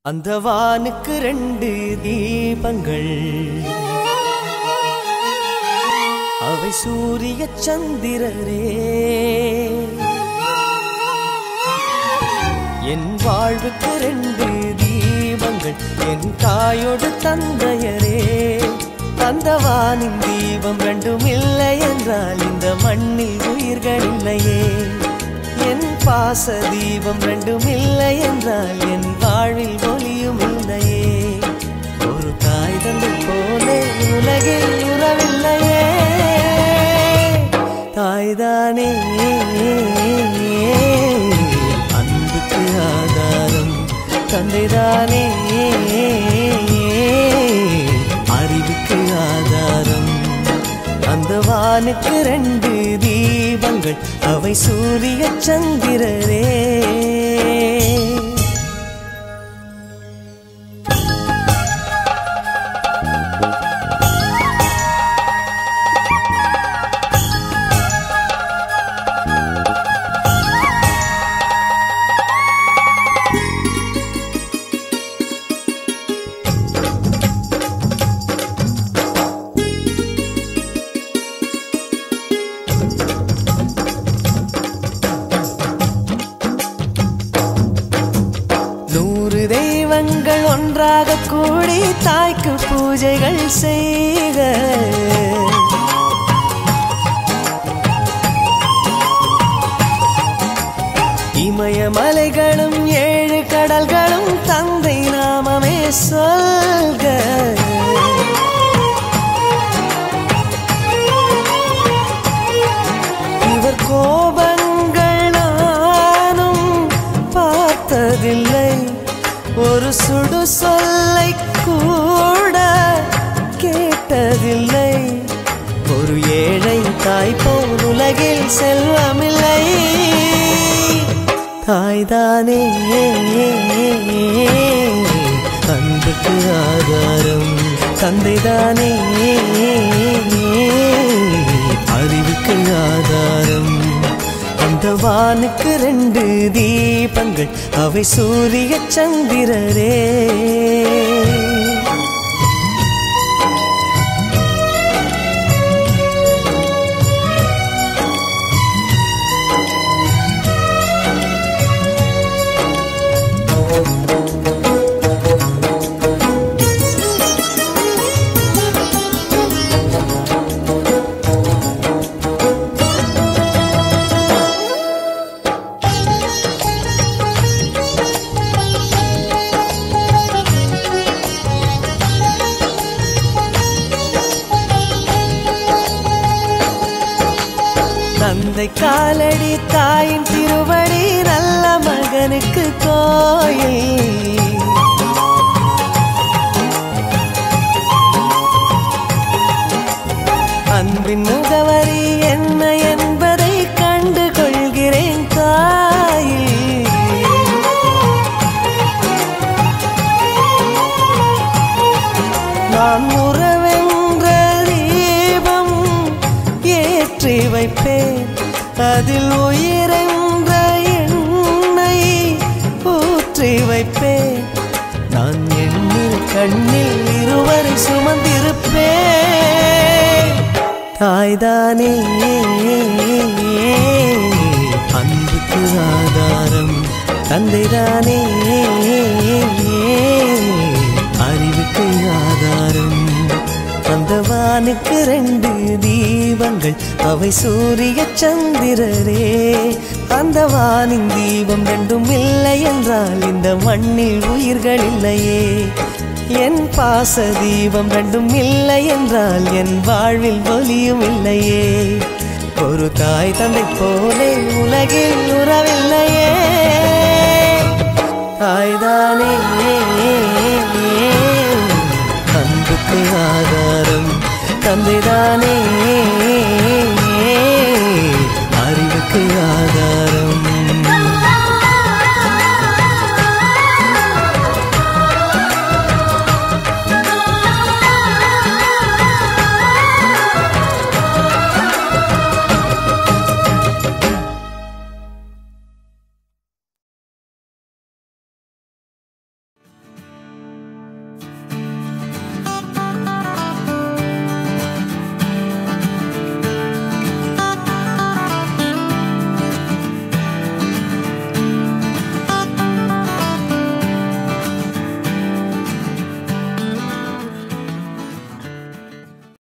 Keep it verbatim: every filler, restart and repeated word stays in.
அந்த வானுக்கு ரெண்டு தீபங்கள் அவை சூரிய சந்திரரே என் வாழ்வுக்கு ரெண்டு தீபங்கள் என் தாயோடு தந்தையரே அந்த வானின் தீபம் ரெண்டும் இல்லை என்றால் இந்த மண்ணில் உயிர்கள் இல்லையே என் பாச தீபம் ரெண்டும் இல்லை என்றால் என் வாழ்வில் ஒளியும் இல்லையே ஒரு தாய் தந்தை போலே உலகில் உறவில்லையே தாய்தானே அன்புக்கு ஆதாரம் தந்தைதானே அறிவுக்கு ஆதாரம் அந்த வானுக்கு ரெண்டு தீபங்கள் அவை சூரிய சந்திரரே தெய்வங்கள் ஒன்றாக கூடி தாய்க்கு பூஜைகள் செய்க இமயமலைகளும் ஏழு கடல்களும் தந்தை நாமமே சொல்க இவர் கோபங்கள் நானும் பார்த்ததில்லை ஒரு சுடு சொல்லை கூட கேட்டதில்லை ஒரு ஏழை தாய் போல் உலகில் செல்வமில்லை தாய்தானே அன்புக்கு ஆதாரம் தந்தைதானே அறிவுக்கு ஆதாரம் அந்த வானுக்கு ரெண்டு தீபங்கள் அவை சூரிய சந்திரரே தந்தை காலடி தாயின் திருவடி நல்ல மகனுக்கு கோயில் அன்பின் முகவரி என்ன என்பதை கண்டு கொள்கிறேன் தாயில் நான் உறவென்ற தீபம் ஏற்றி வைப்பேன் அதில் உயிரென்ற எண்ணெய் ஊற்றி வைப்பேன் நான் எண்ணில் கண்ணில் இருவரை சுமந்திருப்பேன் தாய்தானே அன்புக்கு ஆதாரம் தந்தைதானே அறிவுக்கு ஆதாரம் அந்த வானுக்கு ரெண்டு தீபங்கள் அவை சூரிய சந்திரரே அந்த வானின் தீபம் ரெண்டும் இல்லை என்றால் இந்த மண்ணில் உயிர்கள் இல்லையே என் பாச தீபம் ரெண்டும் இல்லை என்றால் என் வாழ்வில் ஒளியும் இல்லையே ஒரு தாய் தந்தை போலே உலகில் உறவில்லையே தாய்தானே அன்புக்கு ஆதாரம் தந்தைதானே